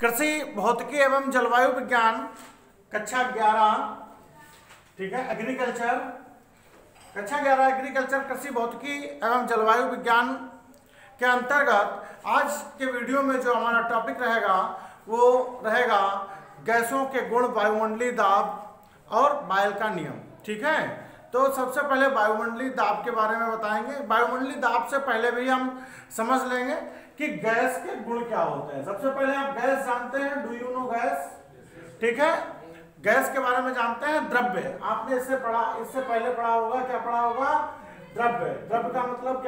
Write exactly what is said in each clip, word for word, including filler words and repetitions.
कृषि भौतिकी एवं जलवायु विज्ञान कक्षा ग्यारह, ठीक है, एग्रीकल्चर कक्षा ग्यारह एग्रीकल्चर कृषि भौतिकी एवं जलवायु विज्ञान के अंतर्गत आज के वीडियो में जो हमारा टॉपिक रहेगा वो रहेगा गैसों के गुण, वायुमंडलीय दाब और बायल का नियम। ठीक है, तो सबसे पहले वायुमंडलीय दाब के बारे में बताएंगे। वायुमंडलीय दाब से पहले भी हम समझ लेंगे कि गैस के गुण क्या होते हैं। सबसे पहले आप गैस जानते हैं, डू यू नो गैस? ठीक है, गैस के बारे में जानते हैं। द्रव्य आपने इससे पढ़ा, इससे पहले पढ़ा होगा, क्या पढ़ा होगा? द्रव्य। द्रव्य का मतलब क्या?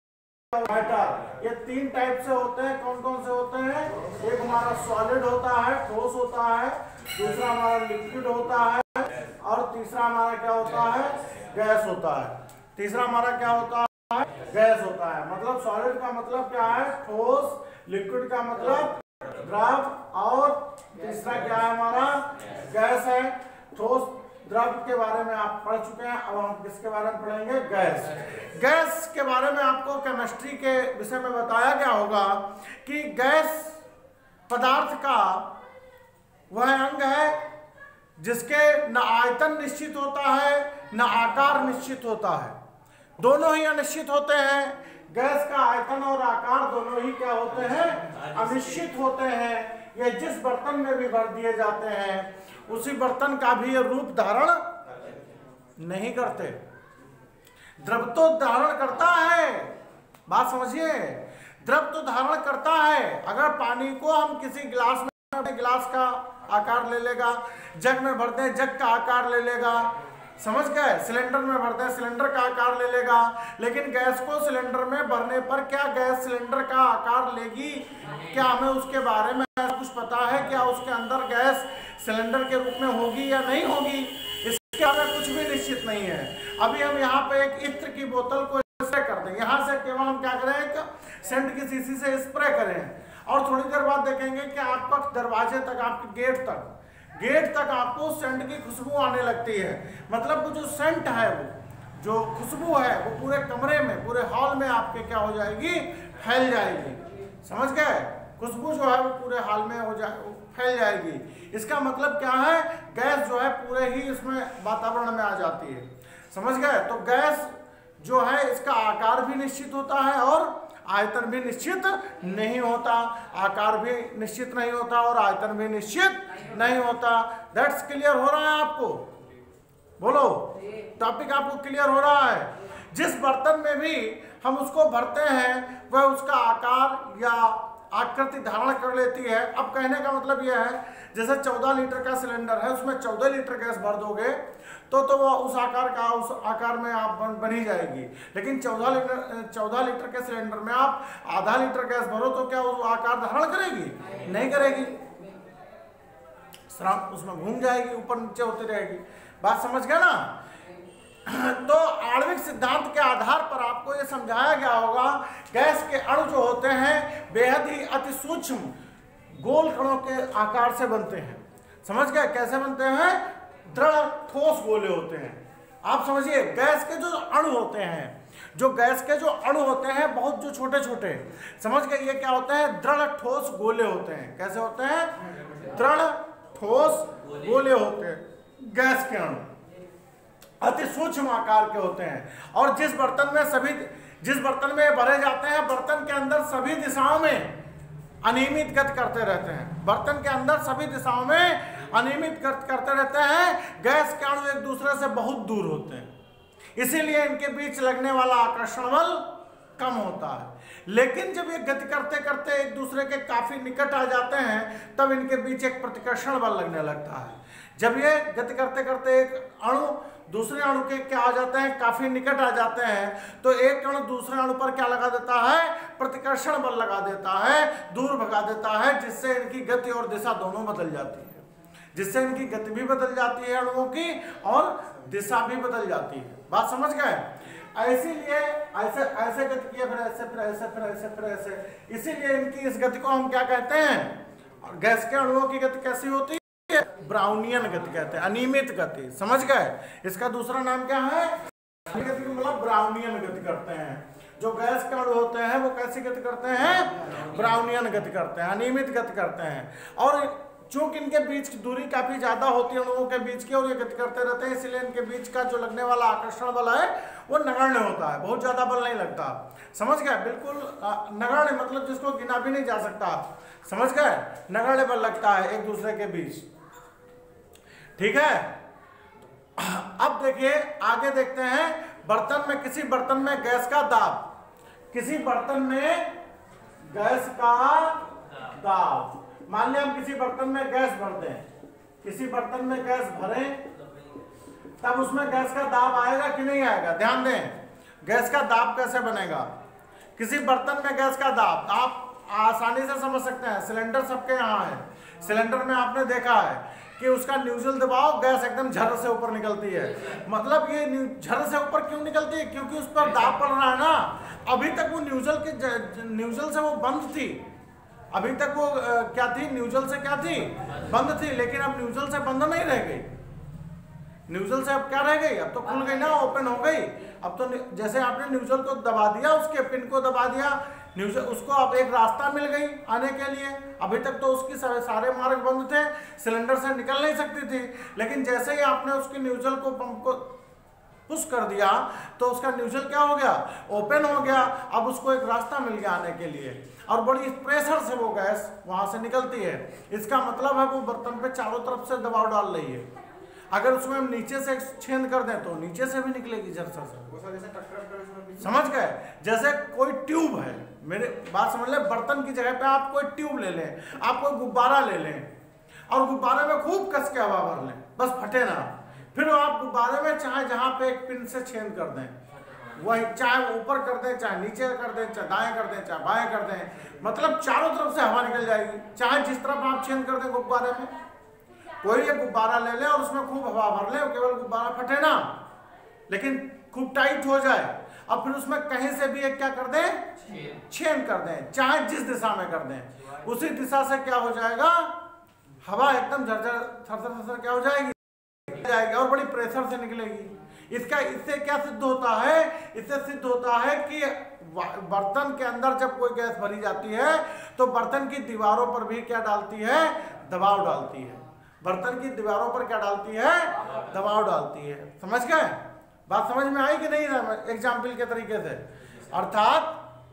मैटर। ये तीन टाइप से होते हैं। कौन कौन से होते हैं? एक हमारा सॉलिड होता है, ठोस होता है, दूसरा हमारा लिक्विड होता है और तीसरा हमारा क्या होता है? गैस होता है। तीसरा हमारा क्या होता है? गैस होता है। मतलब सॉलिड का मतलब क्या है? ठोस। लिक्विड का मतलब द्रव और तीसरा क्या है हमारा? गैस है। ठोस द्रव के बारे में आप पढ़ चुके हैं, अब हम किसके बारे में पढ़ेंगे? गैस। गैस के बारे में आपको केमिस्ट्री के विषय में बताया गया होगा कि गैस पदार्थ का वह अंग है जिसके न आयतन निश्चित होता है न आकार निश्चित होता है, दोनों ही अनिश्चित होते हैं। गैस का आयतन और आकार दोनों ही क्या होते हैं? अनिश्चित होते हैं। ये जिस बर्तन में भी भर दिए जाते हैं उसी बर्तन का भी ये रूप धारण नहीं करते। द्रव तो धारण करता है, बात समझिए, द्रव तो धारण करता है। अगर पानी को हम किसी गिलास में, गिलास का आकार ले लेगा, जग में भरते हैं जग का आकार ले लेगा, समझ गए? सिलेंडर में भरते हैं सिलेंडर का आकार ले लेगा। लेकिन गैस को सिलेंडर में भरने पर क्या गैस सिलेंडर का आकार लेगी? क्या हमें उसके बारे में कुछ पता है? क्या उसके अंदर गैस सिलेंडर के रूप में होगी या नहीं होगी? इसके बारे में कुछ भी निश्चित नहीं है। अभी हम यहाँ पे एक इत्र की बोतल को स्प्रे कर देंगे, यहाँ से केवल हम क्या करें? एक सेंट की शीशी से स्प्रे करें और थोड़ी देर बाद देखेंगे कि आपका दरवाजे तक, आपके गेट तक गेट तक आपको सेंट की खुशबू आने लगती है। मतलब वो जो सेंट है, वो जो खुशबू है वो पूरे कमरे में, पूरे हॉल में आपके क्या हो जाएगी? फैल जाएगी। समझ गए? खुशबू जो है वो पूरे हॉल में हो जाए, फैल जाएगी। इसका मतलब क्या है? गैस जो है पूरे ही इसमें वातावरण में आ जाती है। समझ गए? तो गैस जो है इसका आकार भी निश्चित होता है और आयतन भी निश्चित नहीं होता। आकार भी निश्चित नहीं होता और आयतन भी निश्चित नहीं होता। दैट्स क्लियर हो रहा है आपको? बोलो, टॉपिक आपको क्लियर हो रहा है? जिस बर्तन में भी हम उसको भरते हैं वह उसका आकार या आकृति धारण कर लेती है। अब कहने का मतलब यह है, जैसे चौदह लीटर का सिलेंडर है, उसमें चौदह लीटर गैस भर दोगे तो तो वो उस आकार का उस आकार में आप बन, बनी जाएगी। लेकिन चौदह लीटर चौदह लीटर के सिलेंडर में आप आधा लीटर गैस भरो तो क्या वो आकार धारण करेगी? नहीं करेगी, उसमें घूम जाएगी, ऊपर नीचे होती रहेगी। बात समझ गए ना? तो आणविक सिद्धांत के आधार पर आपको यह समझाया गया होगा गैस के अणु जो होते हैं बेहद ही अति सूक्ष्म गोल कणों के आकार से बनते हैं। समझ गए? कैसे बनते हैं? दृढ़ ठोस गोले होते हैं। आप समझिए, गैस के जो अणु होते हैं, जो गैस के जो अणु होते हैं बहुत जो छोटे छोटे, समझ गए? ये क्या होते हैं? दृढ़ ठोस गोले होते हैं। कैसे होते हैं? दृढ़ ठोस गोले होते हैं। गैस के अणु अति सूक्ष्म आकार के होते हैं और जिस बर्तन में सभी जिस बर्तन में भरे जाते हैं, बर्तन के अंदर सभी दिशाओं में अनियमित गति करते रहते हैं। बर्तन के अंदर सभी दिशाओं में अनियमित गति करते रहते हैं। गैस के अणु एक दूसरे से बहुत दूर होते हैं, इसीलिए इनके बीच लगने वाला आकर्षण बल कम होता है। लेकिन जब ये गति करते करते एक दूसरे के काफी निकट आ जाते हैं तब इनके बीच एक प्रतिकर्षण बल लगने लगता है। जब ये गति करते करते एक अणु दूसरे अणु के क्या आ जाते हैं? काफी निकट आ जाते हैं, तो एक अणु दूसरे अणु पर क्या लगा देता है? प्रतिकर्षण बल लगा देता है, दूर भगा देता है, जिससे इनकी गति और दिशा दोनों बदल जाती है। जिससे इनकी गति भी बदल जाती है अणुओं की और दिशा भी बदल जाती है। बात समझ गए? इसीलिए ऐसे ऐसे गति किया, फिर ऐसे, फिर ऐसे, फिर ऐसे, फिर ऐसे। इसीलिए इनकी इस गति को हम क्या कहते हैं? गैस के अणुओं की गति कैसी होती है? ब्राउनियन गति कहते हैं, अनियमित गति। समझ गए? इसका दूसरा नाम क्या है? गति को मतलब ब्राउनियन गति करते हैं। जो गैस के अणु होते हैं वो कैसी गति करते हैं? ब्राउनियन गति करते हैं, अनियमित गति करते हैं। और चूंकि इनके बीच की दूरी काफी ज्यादा होती है अणुओं के बीच की और ये गति करते रहते हैं, इसलिए इनके बीच का जो लगने वाला आकर्षण बल है वो नगण्य होता है, बहुत ज्यादा बल नहीं लगता। समझ गए? बिल्कुल नगण्य, मतलब जिसको गिना भी नहीं जा सकता। समझ गए? नगण्य बल लगता है एक दूसरे के बीच। ठीक है, अब देखिए आगे देखते हैं। बर्तन में, किसी बर्तन में गैस का दाब, किसी बर्तन में गैस का दाब, मान लिया हम किसी बर्तन में गैस भर दें, किसी बर्तन में गैस भरें, तब उसमें गैस का दाब आएगा कि नहीं आएगा? ध्यान दें, गैस का दाब कैसे बनेगा। किसी बर्तन में गैस का दाब आप आसानी से समझ सकते हैं। सिलेंडर सबके यहाँ है, सिलेंडर में आपने देखा है कि उसका न्यूट्रल दबाव, गैस एकदम झर से ऊपर निकलती है। मतलब ये झर से ऊपर क्यों निकलती है? क्योंकि उस पर दाब पड़ रहा है ना। अभी तक वो न्यूट्रल के न्यूट्रल से वो बंद थी, अभी तक वो आ, क्या थी? न्यूट्रल से क्या थी? बंद थी। लेकिन अब न्यूट्रल से बंद नहीं रह गई, न्यूट्रल से अब क्या रह गई? अब तो खुल गई ना, ओपन हो गई। अब तो जैसे आपने न्यूट्रल को दबा दिया, उसके पिन को दबा दिया, न्यूट्रल उसको अब एक रास्ता मिल गई आने के लिए। अभी तक तो उसकी सारे, सारे मार्ग बंद थे, सिलेंडर से निकल नहीं सकती थी। लेकिन जैसे ही आपने उसकी न्यूट्रल को पंप को पुश कर दिया तो उसका न्यूट्रल क्या हो गया? ओपन हो गया। अब उसको एक रास्ता मिल गया आने के लिए और बड़ी प्रेशर से वो गैस वहां से निकलती है। इसका मतलब है वो बर्तन पे चारों तरफ से दबाव डाल रही है। अगर उसमें हम नीचे से छेद कर दें तो नीचे से भी निकलेगी जरसा से। समझ गए? जैसे कोई ट्यूब है, मेरे बात समझ ले, बर्तन की जगह पे आप कोई ट्यूब ले लें, आप कोई गुब्बारा ले लें और गुब्बारे में खूब कस के हवा भर लें, बस फटे ना। फिर आप गुब्बारे में चाहे जहां पे एक पिन से छेद कर दें, वही चाहे ऊपर कर दें, चाहे नीचे कर दें, चाहे दाएं कर दें, चाहे बाएं कर दें, मतलब चारों तरफ से हवा निकल जाएगी। चाहे जिस तरफ आप छेद कर दें गुब्बारे में, कोई एक गुब्बारा ले ले और उसमें खूब हवा भर ले, केवल गुब्बारा फटे ना, लेकिन खूब टाइट हो जाए। अब फिर उसमें कहीं से भी एक क्या कर दें? छेद कर दें, चाहे जिस दिशा में कर दें, उसी दिशा से क्या हो जाएगा? हवा एकदम झरझर थरथर थरथर क्या हो जाएगी? जाएगी और बड़ी प्रेशर से निकलेगी। इसका इससे क्या सिद्ध होता है? इससे सिद्ध होता है कि बर्तन के अंदर जब कोई गैस भरी जाती है तो बर्तन की दीवारों पर भी क्या डालती है? दबाव डालती है। बर्तन की दीवारों पर क्या डालती है? दबाव डालती है। समझ गए? बात समझ में आई कि नहीं? एग्जाम्पल के तरीके से, अर्थात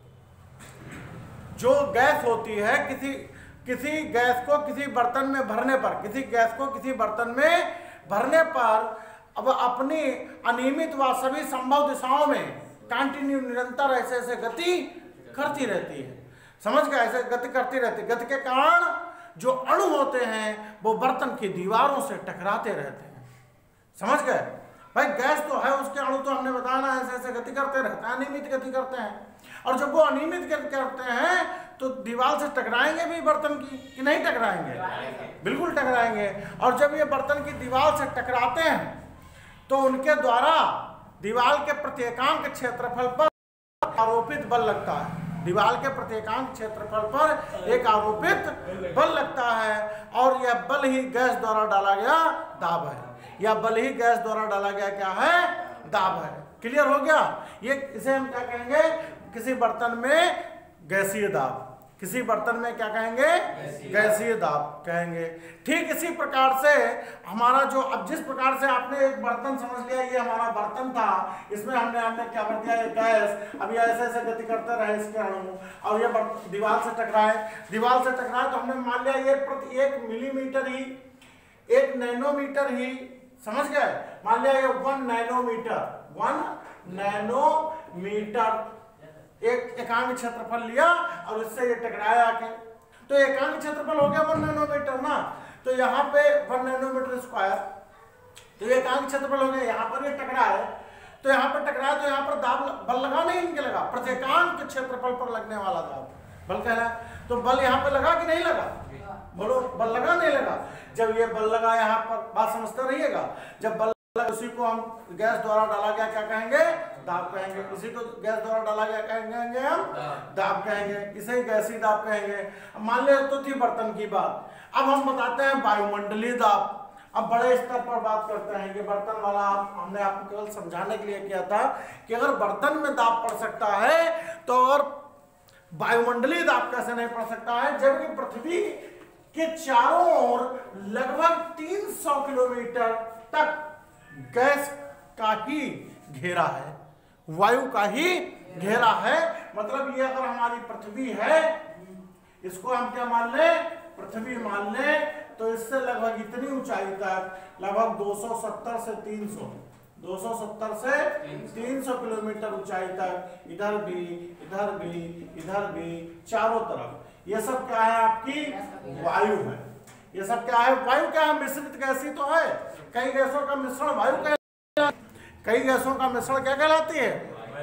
जो गैस होती है, किसी किसी गैस को किसी बर्तन में भरने पर, किसी गैस को किसी बर्तन में भरने पर अब अपनी अनियमित व सभी संभव दिशाओं में कंटिन्यू निरंतर ऐसे ऐसे गति करती रहती है। समझ गए? ऐसे गति करती रहती है। गति के कारण जो अणु होते हैं वो बर्तन की दीवारों से टकराते रहते हैं। समझ गए भाई? गैस तो है, उसके अणु तो हमने बताया ना ऐसे ऐसे गति करते रहते हैं, अनियमित गति करते हैं। और जब वो अनियमित गति करते हैं तो दीवार से टकराएंगे भी बर्तन की कि नहीं टकराएंगे? बिल्कुल टकराएंगे। और जब ये बर्तन की दीवार से टकराते हैं तो उनके द्वारा दीवार के प्रत्येकांक क्षेत्रफल पर आरोपित बल लगता है। दीवार के प्रत्येकांक क्षेत्रफल पर एक आरोपित बल लगता है और यह बल ही गैस द्वारा डाला गया दाब है। यह बल ही गैस द्वारा डाला गया क्या है? दाब है। क्लियर हो गया? ये इसे हम क्या कहेंगे? किसी बर्तन में गैसीय दाब, किसी बर्तन में क्या कहेंगे? गैसीय दाब कहेंगे। ठीक इसी प्रकार से हमारा जो, अब जिस प्रकार से आपने एक बर्तन समझ लिया, ये हमारा बर्तन था, इसमें हमने हमने क्या भर दिया? गैस। अब ये ऐसे ऐसे गति करते रहे इसके अणु और ये दीवार से टकराए, दीवार से टकराए तो हमने मान लिया ये प्रति एक मिलीमीटर ही, एक नैनोमीटर ही, समझ गए? मान लिया ये वन नैनोमीटर, वन नैनोमीटर एक एकांक क्षेत्रफल लिया और इससे ये टकराया आके, तो एकांक क्षेत्रफल हो गया वन नैनोमीटर ना। तो यहाँ पे वन नैनोमीटर स्क्वायर, तो ये एकांक क्षेत्रफल हो गया। यहाँ पर ये टकराए तो यहाँ पर टकराए तो यहाँ पर दाब बल लगा नहीं इनके लगा? प्रत्येकांक क्षेत्रफल पर लगने वाला दाब बल कहलाए। तो बल यहाँ पे लगा कि नहीं लगा? बोलो, बल लगा नहीं लगा? जब ये बल लगा यहाँ पर, बात समझते रहिएगा, जब बल उसी को हम गैस द्वारा डाला गया क्या कहेंगे? दाब कहेंगे। इसी को गैस द्वारा डाला गया क्या कहेंगे हम? दाब कहेंगे। इसे गैसीय दाब कहेंगे। मान ले तो थी बर्तन की बात। अब हम बताते हैं वायुमंडलीय दाब। अब बड़े स्तर पर बात करते हैं कि बर्तन वाला, आप हमने आपको केवल समझाने के लिए किया था कि अगर बर्तन में दाब पड़ सकता है तो और वायुमंडलीय दाब कैसे नहीं पड़ सकता है, जबकि पृथ्वी के चारों ओर लगभग तीन सौ किलोमीटर तक गैस का ही घेरा है, वायु का ही घेरा है। मतलब ये अगर हमारी पृथ्वी है, इसको हम क्या मान लें, पृथ्वी मान लें, तो इससे लगभग इतनी ऊंचाई तक लगभग दो सौ सत्तर से तीन सौ दो सौ सत्तर से तीन सौ किलोमीटर ऊंचाई तक, इधर भी इधर भी इधर भी चारों तरफ ये सब क्या है, आपकी वायु है। ये सब क्या है, वायु क्या है, मिश्रित गैस ही तो है। कई गैसों का मिश्रण वायु कहलाती है, कई गैसों का मिश्रण क्या कहलाती है,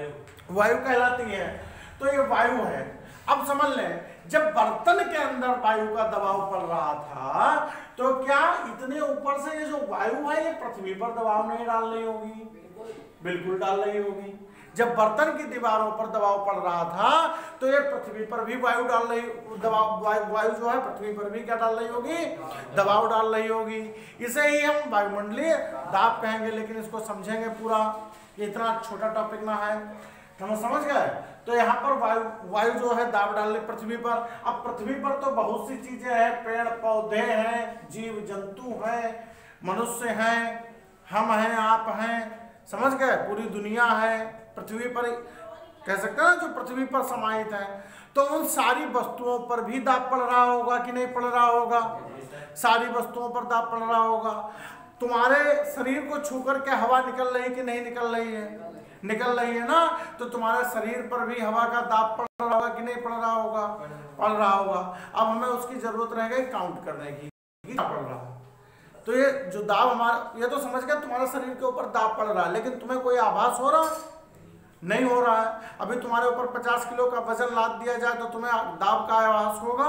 वायु कहलाती है। तो ये वायु है। अब समझ लें, जब बर्तन के अंदर वायु का दबाव पड़ रहा था तो क्या इतने ऊपर से ये जो वायु है ये पृथ्वी पर दबाव नहीं डाल रही होगी, बिल्कुल डाल रही होगी। जब बर्तन की दीवारों पर दबाव पड़ रहा था तो ये पृथ्वी पर भी वायु डाल रही, दबाव वायु जो है पृथ्वी पर भी क्या डाल रही होगी, दबाव डाल रही होगी। इसे ही हम वायुमंडलीय दाब कहेंगे, लेकिन इसको समझेंगे पूरा, ये इतना छोटा टॉपिक ना है, हम समझ गए। तो यहाँ पर वायु वायु जो है दाब डाल रही पृथ्वी पर। अब पृथ्वी पर तो बहुत सी चीजें हैं, पेड़ पौधे हैं, जीव जंतु हैं, मनुष्य हैं, हम हैं, आप हैं, समझ गए, पूरी दुनिया है पृथ्वी पर, कह सकते हैं ना, जो पृथ्वी पर समाहित है। तो उन सारी वस्तुओं पर भी दाब पड़ रहा होगा कि नहीं पड़ रहा होगा, सारी वस्तुओं पर दाब पड़ रहा होगा। तुम्हारे शरीर को छू करके हवा निकल रही कि नहीं निकल रही है, निकल रही है ना, तो तुम्हारे शरीर पर भी हवा का दाब पड़ रहा होगा कि नहीं पड़ रहा होगा, पड़ रहा होगा। अब हमें उसकी जरूरत रहेगी काउंट करने की, क्या पड़ रहा है। तो ये जो दाब हमारा, ये तो समझ गए तुम्हारे शरीर के ऊपर दाब पड़ रहा है, लेकिन तुम्हें कोई आभास हो रहा नहीं हो रहा है। अभी तुम्हारे ऊपर पचास किलो का वजन लाद दिया जाए तो तुम्हें दाब का आभास होगा,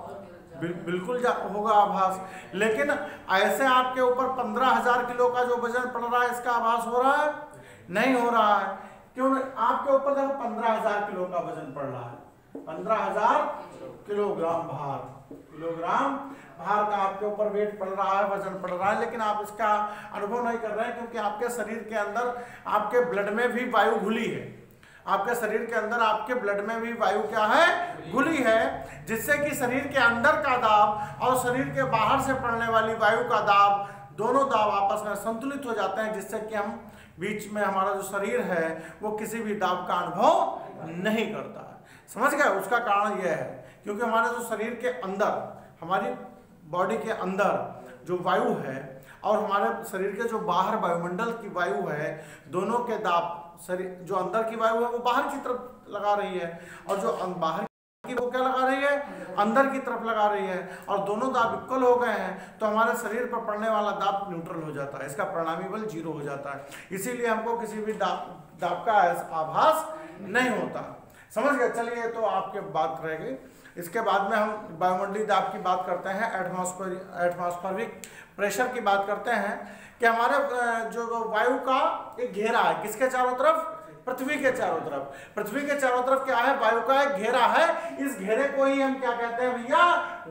बिल, बिल्कुल होगा आभास। लेकिन ऐसे आपके ऊपर पंद्रह हजार किलो का जो वजन पड़ रहा है, इसका आभास हो रहा है, नहीं हो रहा है। क्यों? आपके ऊपर देखो पंद्रह हजार किलो का वजन पड़ रहा है, पंद्रह हजार किलोग्राम भार, किलोग्राम भार का आपके ऊपर वेट पड़ रहा है, वजन पड़ रहा है, लेकिन आप इसका अनुभव नहीं कर रहे हैं, क्योंकि आपके शरीर के अंदर, आपके ब्लड में भी वायु घुली है। आपके शरीर के अंदर, आपके ब्लड में भी वायु क्या है, घुली है, जिससे कि शरीर के अंदर का दाब और शरीर के बाहर से पड़ने वाली वायु का दाब, दोनों दाब आपस में संतुलित हो जाते हैं, जिससे कि हम बीच में, हमारा जो शरीर है वो किसी भी दाब का अनुभव नहीं करता है। समझ गए? उसका कारण यह है क्योंकि हमारे जो शरीर के अंदर, हमारी बॉडी के अंदर जो वायु है और हमारे शरीर के जो बाहर वायुमंडल की वायु है, दोनों के दाब, शरीर जो अंदर की वायु है वो बाहर की तरफ लगा रही है, और जो बाहर की वो क्या लगा रही है, अंदर की तरफ लगा रही है, और दोनों दाब इक्वल हो गए हैं, तो हमारे शरीर पर पड़ने वाला दाब न्यूट्रल हो जाता है, इसका परिणामी बल जीरो हो जाता है। इसीलिए हमको किसी भी दाब दाब का आभास नहीं होता। समझ गए? चलिए, तो आपके बात रह गई। इसके बाद में हम वायुमंडलीय दाब की बात करते हैं, एटमॉस्फेरिक एटमॉस्फेरिक प्रेशर की बात करते हैं कि हमारे जो वायु का एक घेरा है, किसके चारों तरफ, पृथ्वी के चारों तरफ। पृथ्वी के चारों तरफ क्या है, वायु का एक घेरा है। इस घेरे को ही हम क्या कहते हैं भैया,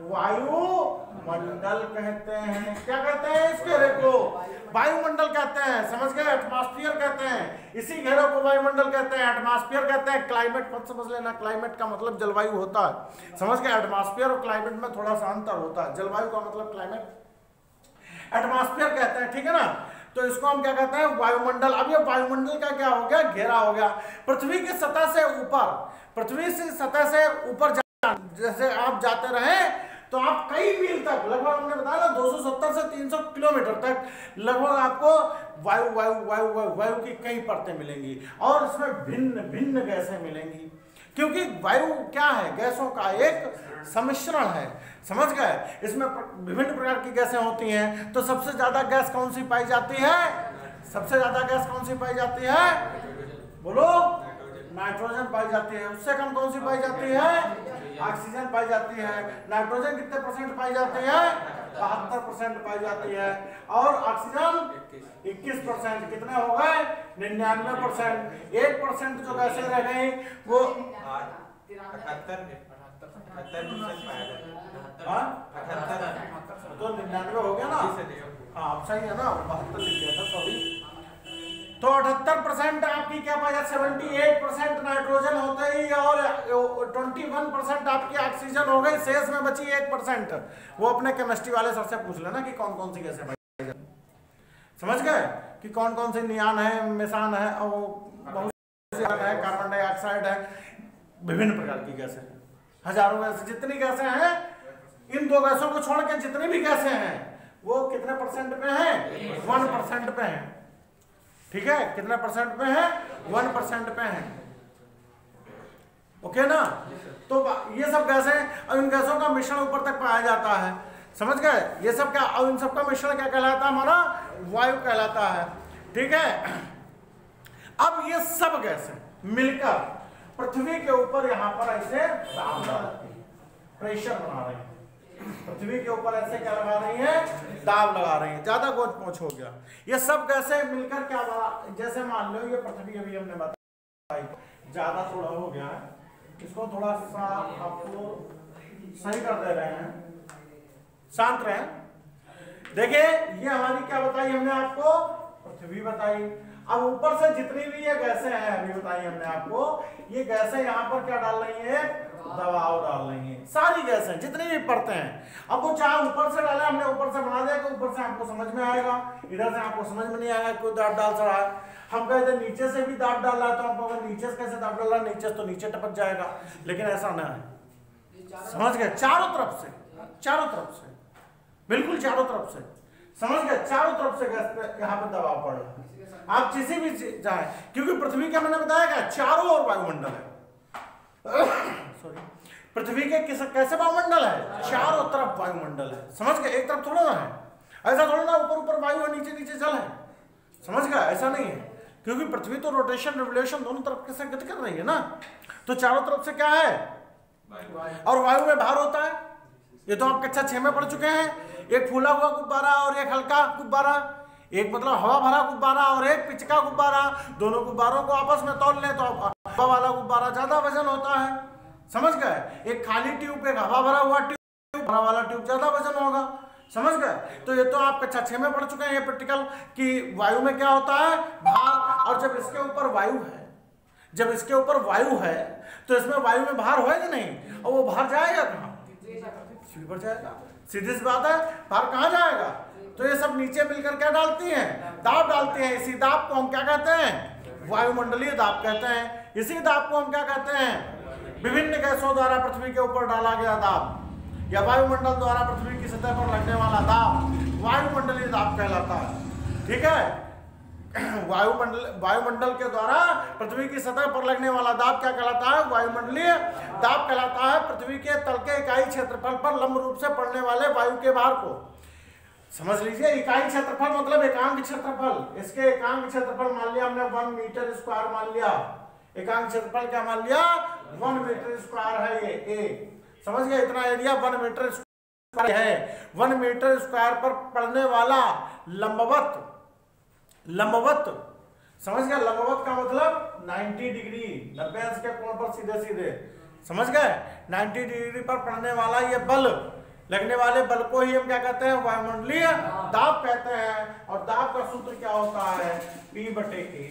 वायुमंडल कहते हैं। क्या कहते हैं इस घेरे को, वायुमंडल कहते हैं। समझ गए? एटमॉस्फेयर कहते हैं, इसी घेरे को वायुमंडल कहते हैं, एटमॉस्फेयर कहते हैं। क्लाइमेट मत समझ लेना, क्लाइमेट का मतलब जलवायु होता है। समझ गए? एटमॉस्फेयर और क्लाइमेट में थोड़ा सा अंतर होता है, जलवायु का मतलब क्लाइमेट, एटमॉस्फेयर कहते हैं, ठीक है ना। तो इसको हम क्या कहते हैं, वायुमंडल। अब ये वायुमंडल का क्या हो गया, घेरा हो गया। पृथ्वी की सतह से ऊपर, पृथ्वी से सतह से ऊपर जैसे आप जाते रहे तो आप कई मील तक, लगभग हमने बताया ना दो सौ सत्तर से तीन सौ किलोमीटर तक लगभग आपको वायु वायु वायु वायु वायु की कई परतें मिलेंगी, और इसमें भिन्न भिन्न गैसें मिलेंगी, क्योंकि वायु क्या है, गैसों का एक सम्मिश्रण है। समझ गए? इसमें विभिन्न प्रकार की गैसें होती हैं। तो सबसे ज्यादा गैस कौन सी पाई जाती है, सबसे ज्यादा गैस कौन सी पाई जाती है, बोलो, नाइट्रोजन पाई जाती है। उससे कम कौन सी पाई जाती है, ऑक्सीजन पाई जाती है। नाइट्रोजन कितने परसेंट पाई जाती है, बहत्तर परसेंट पाई जाती है, और ऑक्सीजन इक्कीस परसेंट। कितने हो गए, निन्यानवे परसेंट। एक परसेंट जो गैसें रह गई वो तो निन्यानवे हो गया ना, हाँ हाँ सही है ना, बहत्तर लिख दिया था, सॉरी। तो अठहत्तर परसेंट आपकी क्या पाया, अठहत्तर परसेंट नाइट्रोजन होते ही और इक्कीस परसेंट आपकी ऑक्सीजन हो गई, शेष में बची एक परसेंट। वो अपने केमिस्ट्री वाले सर से पूछ लेना कि कौन कौन सी गैसें पाई जाती, समझ गए कि कौन कौन सी नियान है, मिसान है, और बहुत सी है, कार्बन डाइऑक्साइड है, विभिन्न प्रकार की गैसें, हजारों गैसें, जितनी गैसें हैं, इन दो गैसों को छोड़ के जितनी भी गैसें हैं वो कितने परसेंट पे हैं, वन परसेंट पे हैं, ठीक है, कितने परसेंट पे है, वन परसेंट पे है, ओके ना। तो ये सब गैसें, अब इन गैसों का मिश्रण ऊपर तक पाया जाता है, समझ गए, ये सब क्या, अब इन सब का मिश्रण क्या कहलाता है, हमारा वायु कहलाता है, ठीक है। अब ये सब गैसें मिलकर पृथ्वी के ऊपर यहां पर ऐसे दाब लगा रही है, प्रेशर बना रही है, पृथ्वी के ऊपर ऐसे क्या लगा रही है, दाब लगा रही है, ज्यादा गोच पोच हो गया। ये सब गैसें मिलकर क्या बना, जैसे मान लो ये पृथ्वी अभी हमने बताई, ज्यादा थोड़ा हो गया है, इसको थोड़ा सा आपको सही कर दे रहे हैं, शांत रहे। देखिए ये हमारी क्या बताई हमने आपको, पृथ्वी बताई। अब ऊपर से जितनी भी ये गैसें हैं अभी बताई हमने आपको, ये गैसें यहाँ पर क्या डाल रही है, दबाव डाल रही हैं, सारी गैसें जितनी भी परतें हैं। अब वो चाहे ऊपर से डाले, हमने ऊपर से बना दिया कि ऊपर से आपको समझ में आएगा, इधर से आपको समझ में नहीं आएगा, कोई दाब डाल रहा है, हम कहते नीचे से भी दाब डाल रहा है, तो आप अगर नीचे से कैसे दाब डाल रहा है, नीचे तो नीचे टपक जाएगा, लेकिन ऐसा ना है, समझ गए, चारों तरफ से, चारों तरफ से, बिल्कुल चारों तरफ से, समझ गए, चारों तरफ से गैस पे यहाँ पे दबाव पड़ रहा है, आप किसी भी जाए, क्योंकि पृथ्वी का मैंने बताया क्या, चारों ओर वायुमंडल है, सॉरी, पृथ्वी के किस कैसे वायुमंडल है, चारों तरफ वायुमंडल है, समझ गए, एक तरफ थोड़ा ना है, ऐसा थोड़ा ना ऊपर ऊपर वायु है, नीचे नीचे जल है, समझ गए, ऐसा नहीं है, क्योंकि पृथ्वी तो रोटेशन रिवोल्यूशन दोनों तरफ के साथ गति कर रही है ना, तो चारों तरफ से क्या है, और वायु में भार होता है, ये तो आप कक्षा छह में पढ़ चुके हैं, एक फूला हुआ गुब्बारा और एक हल्का गुब्बारा, एक मतलब हवा भरा गुब्बारा और एक पिचका गुब्बारा, दोनों गुब्बारों को आपस में तोल लें तो हवा वाला गुब्बारा ज्यादा वजन होता है, समझ गए, एक खाली ट्यूब, एक हवा भरा हुआ ट्यूब, हवा वाला ट्यूब ज्यादा वजन होगा, समझ गए। तो ये तो आप कक्षा छह में पढ़ चुके हैं ये प्रैक्टिकल कि वायु में क्या होता है, भार, और जब इसके ऊपर वायु है, जब इसके ऊपर वायु है तो इसमें वायु में भार होगा नहीं, और वो भार जाएगा कहाँ, पृथ्वी पर जाएगा, सीधी सी बात है, भार कहाँ जाएगा, तो ये सब नीचे मिलकर क्या डालती हैं, दाब डालती हैं, इसी दाब को हम क्या कहते हैं, वायुमंडलीय दाब कहते हैं, इसी दाब को हम क्या कहते हैं, विभिन्न गैसों द्वारा पृथ्वी के ऊपर डाला गया दाब, या वायुमंडल द्वारा पृथ्वी की सतह पर लगने वाला दाब वायुमंडलीय दाब कहलाता है, ठीक है। वायुमंडल वायुमंडल के द्वारा पृथ्वी की सतह पर लगने वाला दाब क्या कहलाता है, वायुमंडलीय दाब कहलाता है। पृथ्वी के तल के इकाई क्षेत्रफल पर लंब रूप से पड़ने वाले वायु के भार को, समझ लीजिए, इकाई क्षेत्रफल मतलब एकांक क्षेत्रफल, इसके एकांक क्षेत्रफल मान लिया हमने वन मीटर स्क्वायर मान लिया, एकांक क्षेत्रफल क्या मान लिया, वन मीटर स्क्वायर है ये ए, समझ गए, इतना एरिया वन मीटर स्क्वायर है, वन मीटर स्क्वायर पर पड़ने वाला लंबवत, लंबवत, समझ गए, लंबवत का मतलब नब्बे डिग्री, नब्बे अंश के कोण पर सीधे सीधे, समझ गए, नब्बे डिग्री पर पड़ने वाला ये बल, लगने वाले बल को ही हम क्या कहते हैं, वायुमंडलीय दाब कहते हैं। और दाब का सूत्र क्या होता है, P बटे A,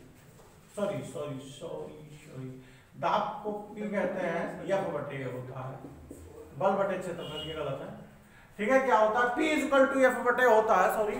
sorry sorry sorry sorry दाब को P कहते हैं, F बटे ए होता है, बल बटे क्षेत्रफल, ये गलत है, ठीक है, क्या होता है, P इक्वल टू एफ बटे होता है, सॉरी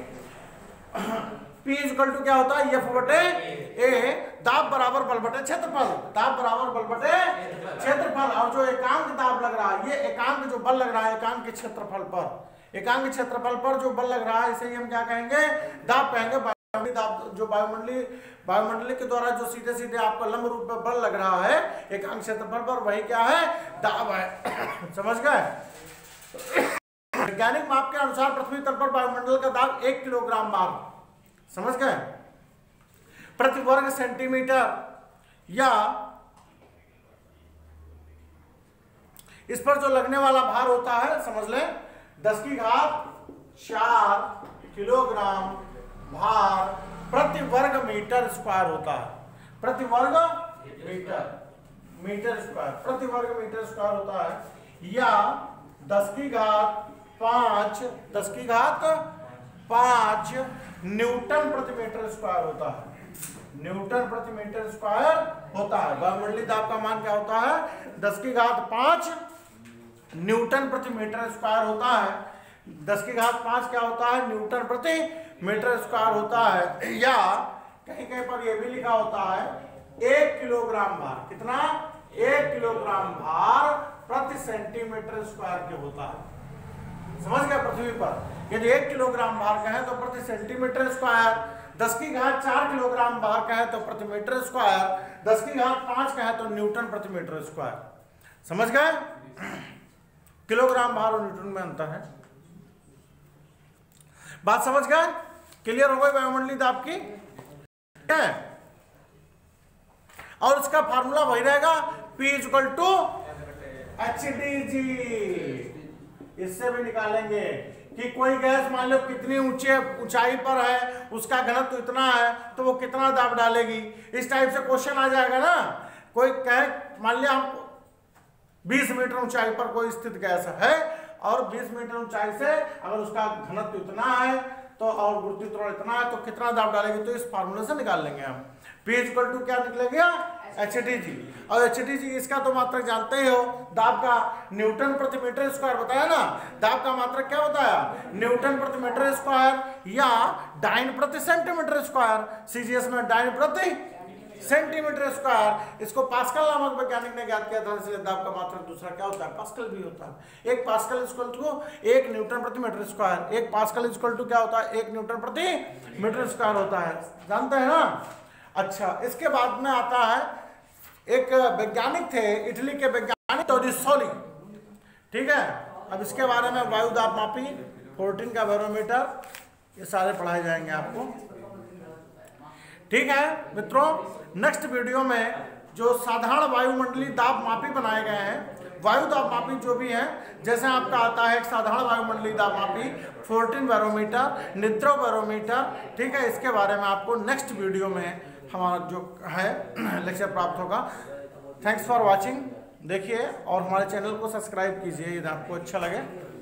P इक्वल टू क्या होता है, F बटे ए, दाब बराबर बल बटे क्षेत्रफल, दाब बराबर बल बटे क्षेत्रफल, और जो एकांक दाब लग रहा है, ये एकांक जो बल लग रहा है एकांक के क्षेत्रफल पर, एकांक क्षेत्रफल पर जो बल लग रहा है इसे हम क्या कहेंगे, दाब कहेंगे। वायुमंडलीय दाब, जो वायुमंडलीय वायुमंडलीय के द्वारा जो सीधे सीधे आपका लंब रूप में बल लग रहा है एकांक क्षेत्रफल पर, वही क्या है, दाब है, समझ गए। वैज्ञानिक माप के अनुसार पृथ्वी तल पर वायुमंडल का दाब एक किलोग्राम बार, समझ गए, प्रति वर्ग सेंटीमीटर, या इस पर जो लगने वाला भार होता है, समझ लें, दस की घात चार किलोग्राम भार प्रति वर्ग मीटर स्क्वायर होता है, प्रति वर्ग मीटर, मीटर स्क्वायर प्रति वर्ग मीटर स्क्वायर होता है, या दस की घात पांच, दस की घात पांच न्यूटन प्रति मीटर स्क्वायर होता है। न्यूटन प्रति मीटर स्क्वायर होता है। वायुमंडलीय दाब का मान क्या होता है? दस की घात पांच न्यूटन प्रति मीटर स्क्वायर होता है। दस की घात पांच क्या होता है? न्यूटन प्रति मीटर स्क्वायर होता है। या कहीं कहीं पर यह भी लिखा होता है एक किलोग्राम भार। कितना? एक किलोग्राम भार प्रति सेंटीमीटर स्क्वायर के होता है। समझ गए? पृथ्वी पर यदि एक किलोग्राम भार का है तो प्रति सेंटीमीटर स्क्वायर, दस की घात चार किलोग्राम भार का है तो प्रति मीटर स्क्वायर, दस की घात पांच का है तो न्यूटन प्रति मीटर स्क्वायर। समझ गए? किलोग्राम भार और न्यूटन में अंतर है। बात समझ गए? क्लियर हो गई वायुमंडलीय दाब की? है और इसका फार्मूला वही रहेगा, P equal to h d g. इससे भी निकालेंगे कि कोई गैस मान लो कितनी ऊंचे ऊंचाई पर है, उसका घनत्व इतना है तो वो कितना दाब डालेगी। इस टाइप से क्वेश्चन आ जाएगा ना। कोई कहे मान लिया हम बीस मीटर ऊंचाई पर कोई स्थित गैस है और बीस मीटर ऊंचाई से अगर उसका घनत्व इतना है तो और गुरुत्व त्वरण इतना है तो कितना दाब डालेगी, तो इस फार्मूले से निकाल लेंगे हम। P इक्वल टू क्या निकलेगा? H d g. और एच डी जी इसका तो मात्रक जानते ही हो, दाब का न्यूटन प्रति मीटर स्क्वायर बताया ना। दाब का मात्रक क्या बताया? न्यूटन प्रति मीटर स्क्वायर या डाइन प्रति सेंटीमीटर स्क्वायर। सीजीएस में डाइन प्रति सेंटीमीटर स्क्वायर। इसको पास्कल नामक वैज्ञानिक ने ज्ञात किया था, इसलिए दाब का मात्रक दूसरा क्या होता है? पास्कल भी होता है। एक पास्कल इक्वल टू एक न्यूटन प्रति मीटर स्क्वायर। एक पास्कल इक्वल टू क्या होता है? एक न्यूटन प्रति मीटर स्क्वायर होता है। जानते हैं ना? अच्छा, इसके बाद में आता है एक वैज्ञानिक थे, इटली के वैज्ञानिक टोरिसोली। ठीक है, अब इसके बारे में वायु दाब मापी, फोर्टीन का बैरोमीटर, ये सारे पढ़ाए जाएंगे आपको। ठीक है मित्रों, नेक्स्ट वीडियो में जो साधारण वायुमंडलीय दाब मापी बनाए गए हैं, वायु दाब मापी जो भी है, जैसे आपका आता है एक साधारण वायुमंडलीय दाब मापी, फोर्टीन बैरोमीटर, निद्रो बैरोमीटर। ठीक है, इसके बारे में आपको नेक्स्ट वीडियो में हमारा जो है लेक्चर प्राप्त होगा। Thanks for watching. देखिए और हमारे चैनल को सब्सक्राइब कीजिए यदि आपको अच्छा लगे।